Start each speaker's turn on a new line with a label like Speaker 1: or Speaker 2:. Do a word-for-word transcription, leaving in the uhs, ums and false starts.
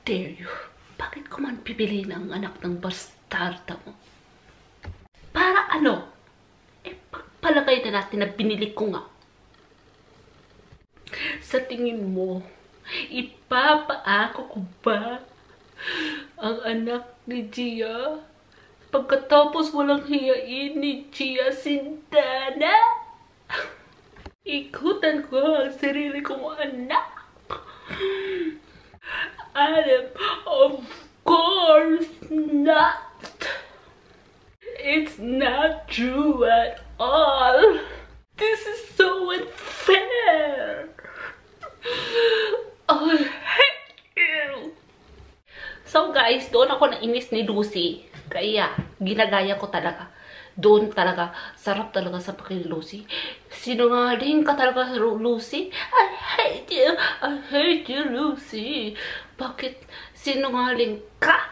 Speaker 1: dare you? Bakit ko man pipiliin ang anak ng bastarda mo? Para ano? Eh, pagpalagay na natin na binili ko nga. Sa tingin mo, ipapaako ko ba ang anak ni Gia? Pagkatapos walang hiyain ni Gia Sindana? Ikutan ko ang sarili kong anak. Adam, of course not. It's not true at all. This is so unfair. I hate you. So guys, doon ako nainis ni Lucy. Kaya, ginagaya ko talaga. Doon talaga, sarap talaga sa pakin Lucy. Sinungaling ka talaga, Lucy. I hate you. I hate you, Lucy. Bakit sinungaling ka?